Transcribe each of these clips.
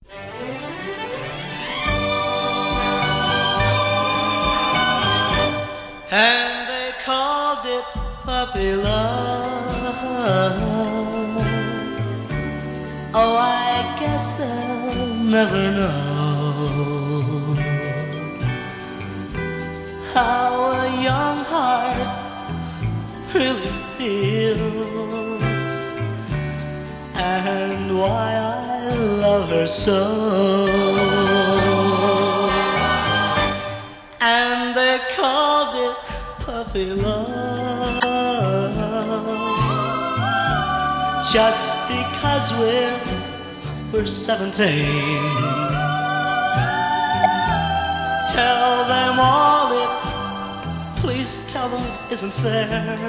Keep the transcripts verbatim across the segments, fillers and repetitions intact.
And they called it puppy love. Oh, I guess they'll never know how a young heart really feels, and why I love her so. And they called it puppy love just because we're we're seventeen. Tell them all it, please tell them it isn't fair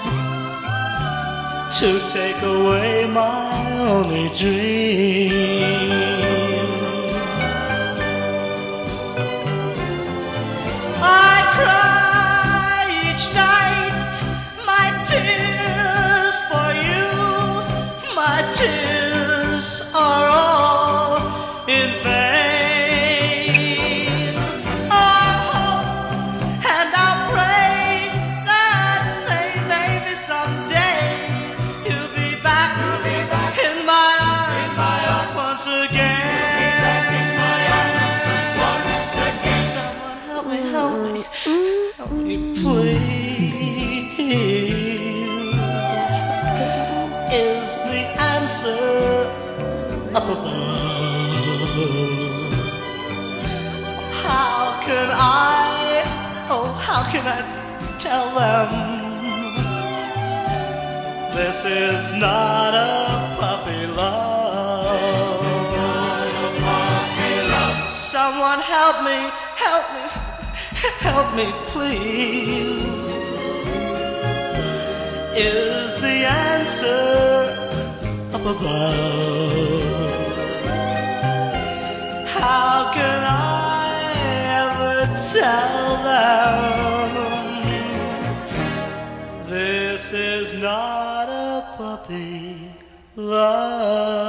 to take away my only dream. I cry each night my tears for you. My tears are all in vain. I hope and I pray that may, maybe someday you'll be back, you'll be back in my arms, in my arms once again. Once again. Someone help me, help me, help me, please. Is the answer up above? How can I, oh, how can I tell them this is not a puppy love? Someone help me, help me, help me, please. Is the answer up above? How can I ever tell them this is not a puppy love?